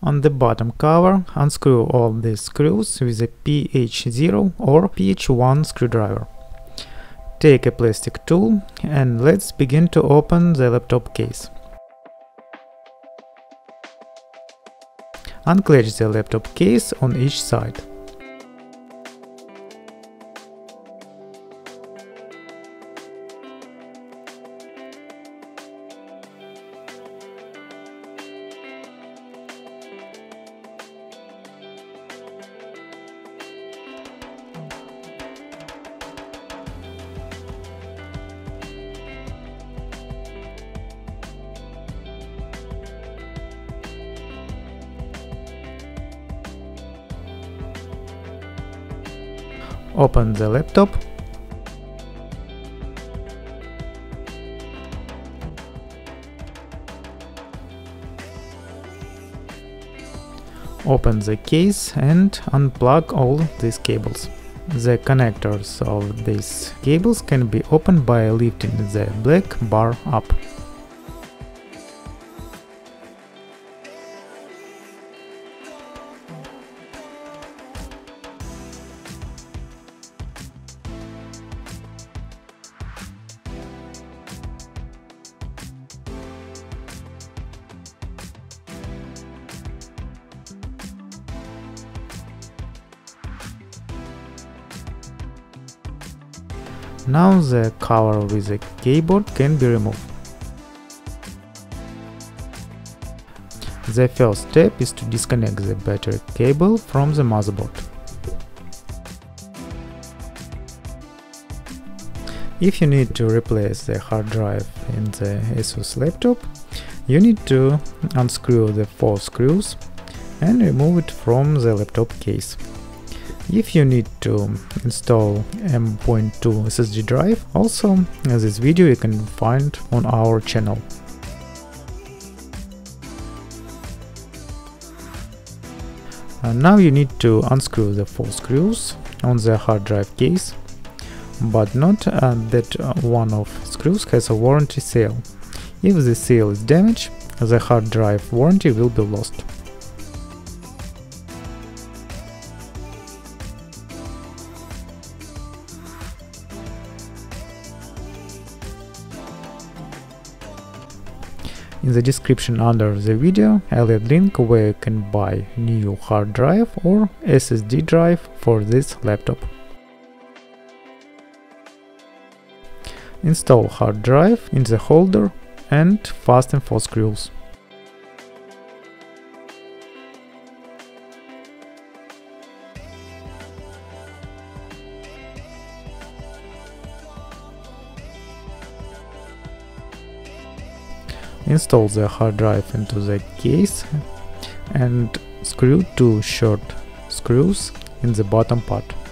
On the bottom cover, unscrew all the screws with a PH0 or PH1 screwdriver. Take a plastic tool and let's begin to open the laptop case. Unclench the laptop case on each side. Open the laptop. Open the case and unplug all these cables. The connectors of these cables can be opened by lifting the black bar up. Now the cover with the keyboard can be removed. The first step is to disconnect the battery cable from the motherboard. If you need to replace the hard drive in the ASUS laptop, you need to unscrew the 4 screws and remove it from the laptop case. If you need to install M.2 SSD drive, also this video you can find on our channel. Now you need to unscrew the 4 screws on the hard drive case, but not that one of screws has a warranty seal. If the seal is damaged, the hard drive warranty will be lost. In the description under the video I'll add link where you can buy new hard drive or SSD drive for this laptop. Install hard drive in the holder and fasten 4 screws. Install the hard drive into the case and screw 2 short screws in the bottom part.